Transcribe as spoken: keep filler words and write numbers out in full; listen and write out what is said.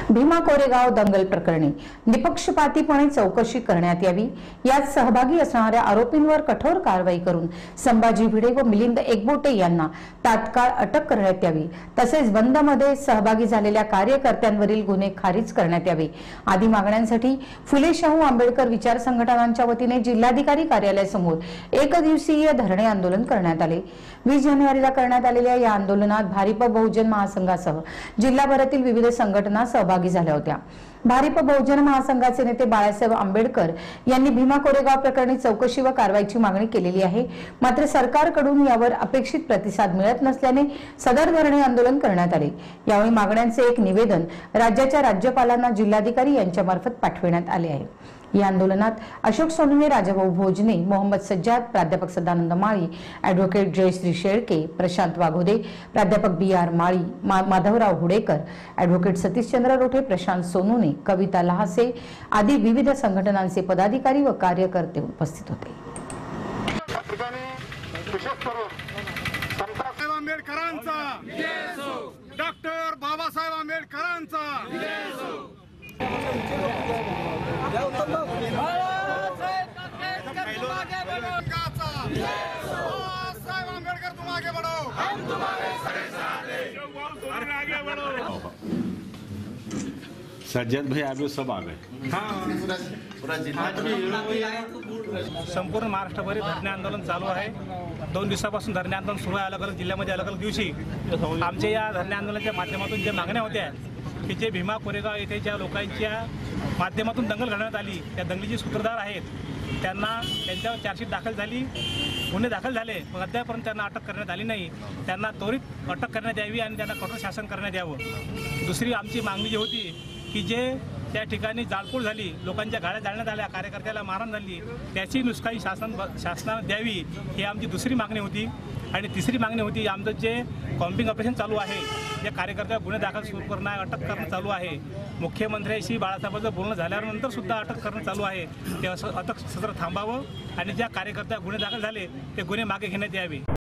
भीमा कोरेगाव दंगल प्रकरणी निपक्षपातीपणे चौकशी करण्यात यावी, यात सहभागी असणाऱ्या आरोपींवर कठोर कारवाई करून संभाजी भिडे व मिलिंद एकबोटे यांना तात्काळ अटक करण्यात यावी, तसेच बंदमध्ये सहभागी झालेल्या कार्यकर्त्यांवरील गुन्हे खारिज करण्यात यावे आदी मागण्यांसाठी फुले शाहू आंबेडकर विचार संघटनांच्या वतीने जिल्हाधिकारी कार्यालयासमोर एक दिवसीय धरणे आंदोलन करण्यात आले। वीस जानेवारीला करण्यात आलेल्या या आंदोलनात भारिप बहुजन महासंघासह जिल्हाभरातील विविध संघटना सहभागी झाल्या होत्या। भारिप बहुजन महासंघाचे नेते बाळासाहेब आंबेडकर यांनी भीमा कोरेगाव प्रकरणी चौकशी व कारवाईची मागणी केलेली आहे, मात्र सरकारकडून यावर अपेक्षित प्रतिसाद मिळत नसल्याने सदर धरणे आंदोलन करण्यात आले। यावेळी मागण्यांचे एक निवेदन राज्याच्या राज्यपालांना जिल्हाधिकारी यांच्यामार्फत पाठविण्यात आले आहे। या आंदोलनात अशोक सोनवणे, राजाभाऊ भोजने, मोहम्मद सज्जाद, प्राध्यापक सदानंद माळी, ॲडव्होकेट जयश्री शेळके, प्रशांत वाघोदे, प्राध्यापक B R Mali, Madhavrao Hudekar, advocate Satishchandra Rothe, Prashant Sonawane, Kavita Lahase आदी विविध संघटनांचे पदाधिकारी व कार्यकर्ते उपस्थित होते। डॉक्टर बाबासाहेब आंबेडकरांचा आंबेडकर तुम आगे बढ़ो, हम तुम्हारे आगे बढ़ो। सज्जद भाई आगे सब आ गए। संपूर्ण महाराष्ट्रभर धरणे आंदोलन चालू आहे। दोन दिवसापासून धरणे आंदोलन सुरू आहे। अलग अलग जिल्ह्यामध्ये अलग अलग दिवशी आमच्या या धरणे आंदोलनाच्या माध्यमातून ज्या मागण्या होत्या की जे भीमा कोरेगाव येथे ज्या लोकांच्या माध्यमातून दंगल घडवण्यात आली, त्या दंगलीचे सूत्रधार आहेत, त्यांना त्यांच्यावर चार्जशीट दाखल झाली, गुन्हे दाखल झाले, पण अद्यापर्यंत त्यांना अटक करण्यात आली नाही। त्यांना त्वरित अटक करण्यात यावी आणि त्यांना कठोर शासन करण्यात यावं। दुसरी आमची मागणी जी होती की जे त्या ठिकाणी जाळपोळ झाली, लोकांच्या गाड्या जाळण्यात आल्या, कार्यकर्त्याला मारहाण झाली, त्याची नुसकाई शासन शासनाने द्यावी, ही आमची दुसरी मागणी होती। आणि तिसरी मागणी होती आमचं जे कॉम्पिंग ऑपरेशन चालू आहे, जे कार्यकर्त्याला गुन्हे दाखल सुरू करणं, अटक करणं चालू आहे, मुख्यमंत्र्यांशी बाळासाहेबांचं बोलणं झाल्यानंतर सुद्धा अटक करणं चालू आहे, ते असं अटक सत्र थांबावं आणि ज्या कार्यकर्त्या गुन्हे दाखल झाले ते गुन्हे मागे घेण्यात यावे।